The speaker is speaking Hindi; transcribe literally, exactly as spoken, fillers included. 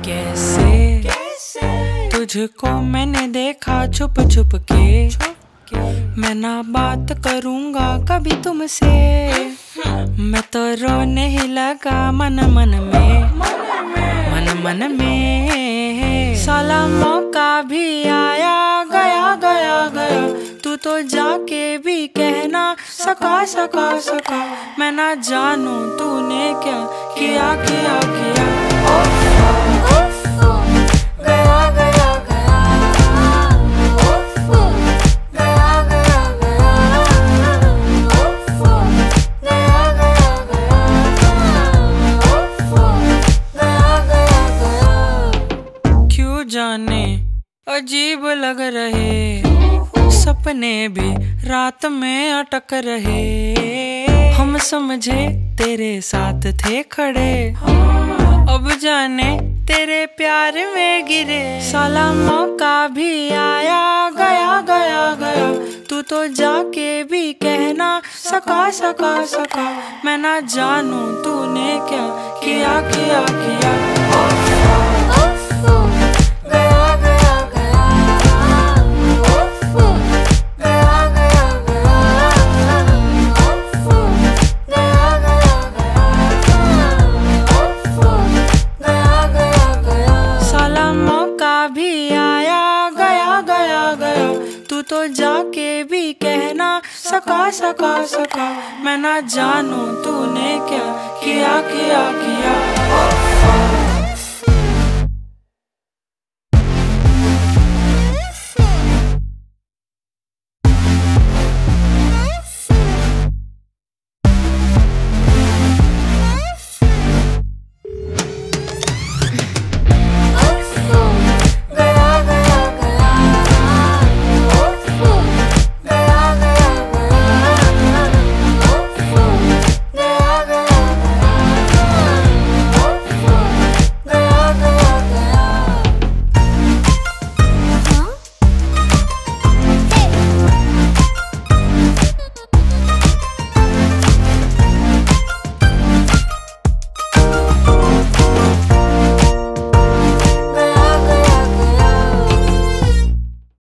कैसे तुझको मैंने देखा छुप छुप के, मैं ना बात करूंगा कभी तुमसे। मैं तो रोने ही लगा मन मन में, मन मन में। साला मौका भी आया गया गया गया, तू तो जाके भी कहना सका सका सका। मैं ना जानू तूने क्या किया किया किया। जाने अजीब लग रहे सपने भी रात में अटक रहे। हम समझे तेरे साथ थे खड़े, अब जाने तेरे प्यार में गिरे। साला मौका भी आया गया गया गया, तू तो जाके भी कहना सका सका सका। मैं ना जानू तूने क्या किया किया किया। भी आया गया गया गया, तू तो जाके भी कहना सका सका सका। मैं ना जानू तूने क्या किया किया किया।